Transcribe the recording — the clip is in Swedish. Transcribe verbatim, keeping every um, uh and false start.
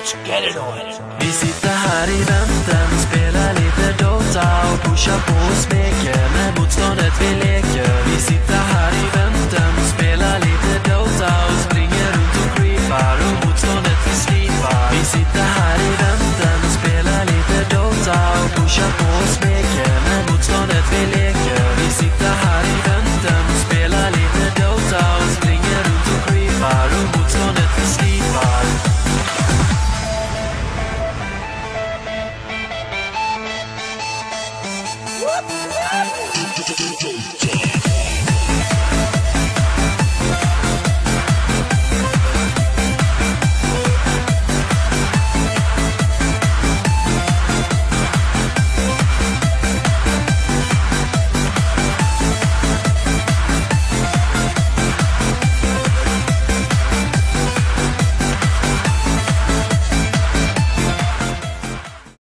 Let's get it on. Vi sitter här i väntan, spelar lite Dota och pushar på och smeker när motståndet vill leka.